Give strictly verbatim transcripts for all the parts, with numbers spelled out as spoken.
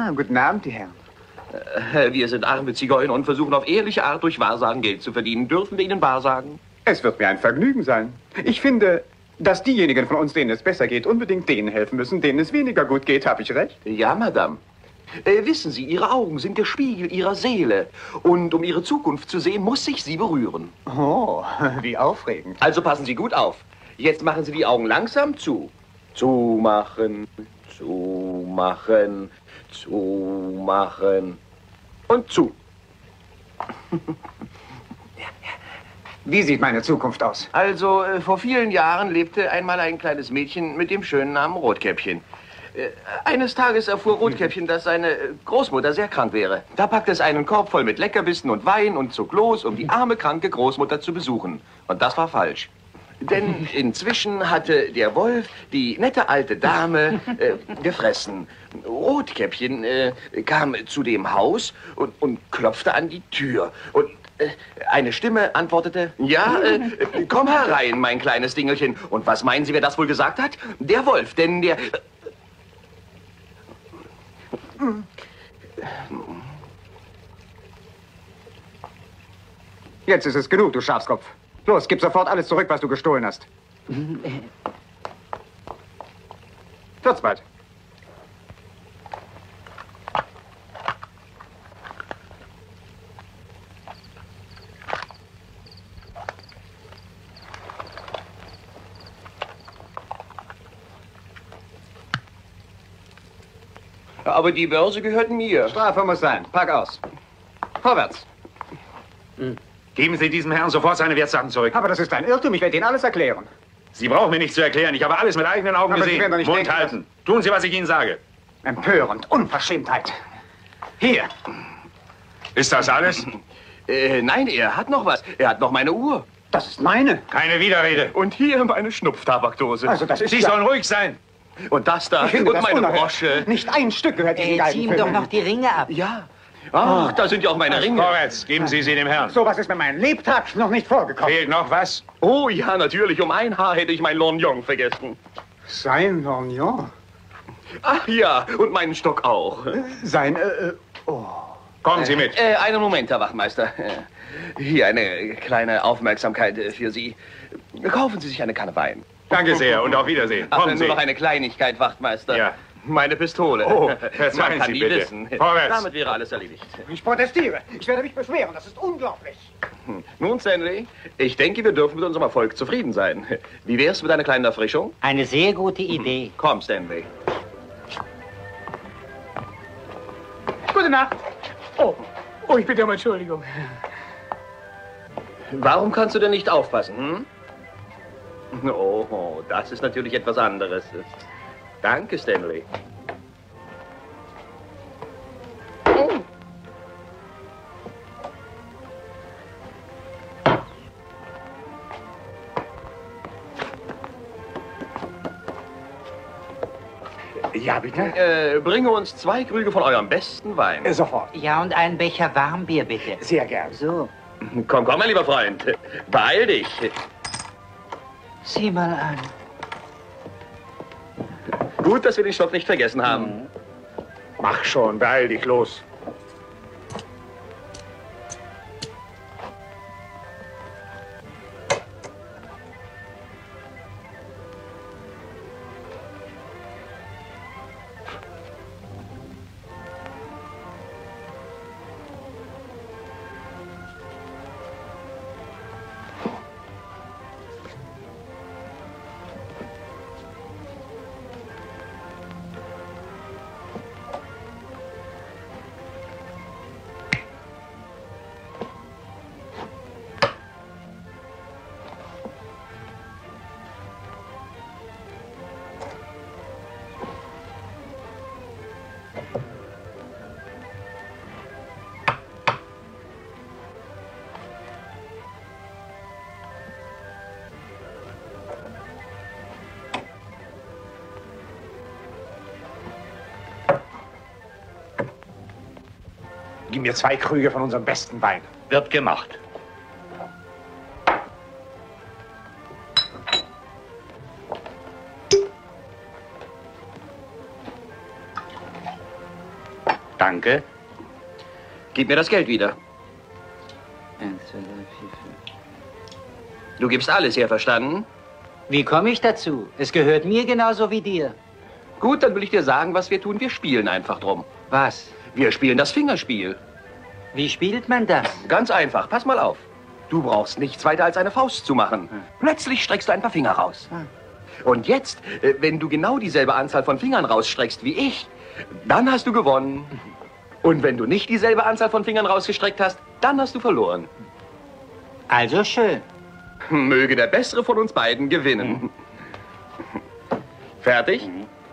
Ah, guten Abend, die Herren. Äh, wir sind arme Zigeuner und versuchen auf ehrliche Art durch Wahrsagen Geld zu verdienen. Dürfen wir Ihnen wahrsagen? Es wird mir ein Vergnügen sein. Ich finde, dass diejenigen von uns, denen es besser geht, unbedingt denen helfen müssen, denen es weniger gut geht. Habe ich recht? Ja, Madame. Äh, wissen Sie, Ihre Augen sind der Spiegel Ihrer Seele. Und um Ihre Zukunft zu sehen, muss ich Sie berühren. Oh, wie aufregend. Also passen Sie gut auf. Jetzt machen Sie die Augen langsam zu. Zumachen, zumachen, zumachen und zu. Wie sieht meine Zukunft aus? Also, äh, vor vielen Jahren lebte einmal ein kleines Mädchen mit dem schönen Namen Rotkäppchen. Äh, eines Tages erfuhr Rotkäppchen, dass seine äh, Großmutter sehr krank wäre. Da packte es einen Korb voll mit Leckerbissen und Wein und zog los, um die arme, kranke Großmutter zu besuchen. Und das war falsch. Denn inzwischen hatte der Wolf die nette alte Dame äh, gefressen. Rotkäppchen äh, kam zu dem Haus und, und klopfte an die Tür. Und äh, eine Stimme antwortete, ja, äh, komm herein, mein kleines Dingelchen. Und was meinen Sie, wer das wohl gesagt hat? Der Wolf, denn der... Jetzt ist es genug, du Schafskopf. Los, gib sofort alles zurück, was du gestohlen hast. Wird's bald. Aber die Börse gehört mir. Strafe muss sein. Pack aus. Vorwärts. Hm. Geben Sie diesem Herrn sofort seine Wertsachen zurück. Aber das ist ein Irrtum. Ich werde Ihnen alles erklären. Sie brauchen mir nichts zu erklären. Ich habe alles mit eigenen Augen Aber Sie gesehen. werden doch nicht Mund denken, halten. Tun Sie, was ich Ihnen sage. Empörend. Unverschämtheit. Hier. Ist das alles? Äh, nein, er hat noch was. Er hat noch meine Uhr. Das ist meine. Keine Widerrede. Und hier meine Schnupftabakdose. Also das ist Sie ja... sollen ruhig sein. Und das da. Ich finde Und das meine unerhört. Brosche. Nicht ein Stück gehört diesem Äh, zieh ihm doch Geigenvögel. noch die Ringe ab. Ja. Ach, da sind ja auch meine Ringe. Vorwärts, geben Sie sie dem Herrn. So was ist mir mein Lebtag noch nicht vorgekommen. Fehlt noch was? Oh ja, natürlich. Um ein Haar hätte ich mein Lorgnon vergessen. Sein Lorgnon. Ach ja, und meinen Stock auch. Sein, äh, äh, oh. Kommen Sie mit. Äh, einen Moment, Herr Wachtmeister. Äh, Hier eine kleine Aufmerksamkeit äh, für Sie. Kaufen Sie sich eine Kanne Wein. Danke sehr und auf Wiedersehen. Ach, Kommen nur Sie. noch eine Kleinigkeit, Wachtmeister. Ja. Meine Pistole. Oh, Man verzeihen kann Sie nie bitte. wissen. Vorwärts. Damit wäre alles erledigt. Ich protestiere. Ich werde mich beschweren. Das ist unglaublich. Hm. Nun, Stanley, ich denke, wir dürfen mit unserem Erfolg zufrieden sein. Wie wär's mit einer kleinen Erfrischung? Eine sehr gute Idee. Komm, Stanley. Gute Nacht. Oh, oh, ich bitte um Entschuldigung. Warum kannst du denn nicht aufpassen, hm? Oh, das ist natürlich etwas anderes. Danke, Stanley. Ja, bitte? Äh, bringe uns zwei Krüge von eurem besten Wein. Äh, sofort. Ja, und einen Becher Warmbier, bitte. Sehr gern. So, Komm, komm, mein lieber Freund. Beeil dich. sieh mal an. Gut, dass wir den Stock nicht vergessen haben. Mach schon, beeil dich, los. Gib mir zwei Krüge von unserem besten Wein. Wird gemacht. Danke. Gib mir das Geld wieder. Eins, zwei, drei, vier, fünf. Du gibst alles her, verstanden? Wie komme ich dazu? Es gehört mir genauso wie dir. Gut, dann will ich dir sagen, was wir tun. Wir spielen einfach drum. Was? Wir spielen das Fingerspiel. Wie spielt man das? Ganz einfach. Pass mal auf. Du brauchst nichts weiter als eine Faust zu machen. Plötzlich streckst du ein paar Finger raus. Und jetzt, äh, wenn du genau dieselbe Anzahl von Fingern rausstreckst wie ich, dann hast du gewonnen. Und wenn du nicht dieselbe Anzahl von Fingern rausgestreckt hast, dann hast du verloren. Also schön. Möge der Bessere von uns beiden gewinnen. Fertig?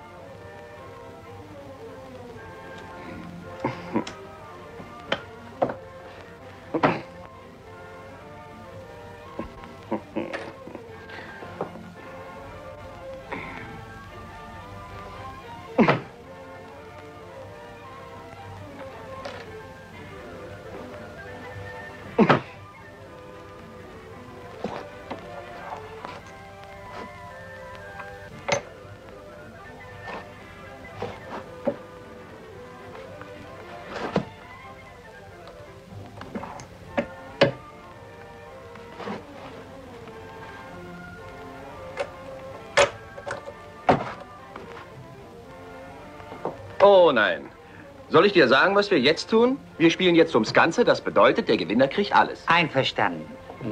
Oh nein. Soll ich dir sagen, was wir jetzt tun? Wir spielen jetzt ums Ganze. Das bedeutet, der Gewinner kriegt alles. Einverstanden.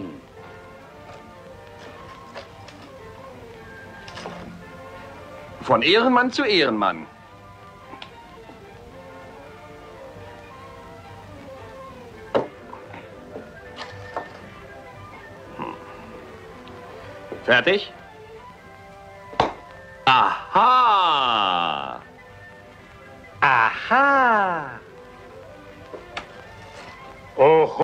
Von Ehrenmann zu Ehrenmann. Hm. Fertig? Aha! Aha! Oh.